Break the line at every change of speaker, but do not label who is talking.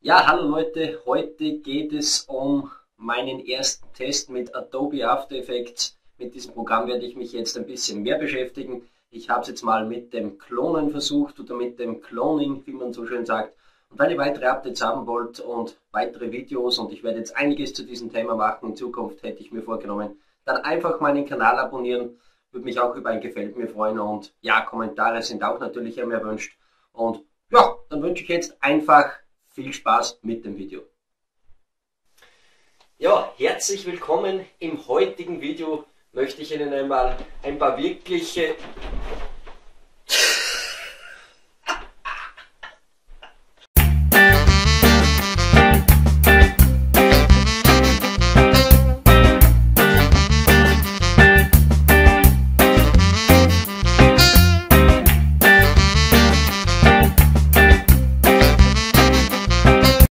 Ja, hallo Leute, heute geht es um meinen ersten Test mit Adobe After Effects. Mit diesem Programm werde ich mich jetzt ein bisschen mehr beschäftigen. Ich habe es jetzt mal mit dem Klonen versucht oder mit dem Cloning, wie man so schön sagt. Und wenn ihr weitere Updates haben wollt und weitere Videos, und ich werde jetzt einiges zu diesem Thema machen, in Zukunft hätte ich mir vorgenommen, dann einfach meinen Kanal abonnieren. Würde mich auch über ein Gefällt mir freuen, und ja, Kommentare sind auch natürlich immer erwünscht. Und ja, dann wünsche ich jetzt einfach viel Spaß mit dem Video. Ja, herzlich willkommen. Im heutigen Video möchte ich Ihnen einmal ein paar wirkliche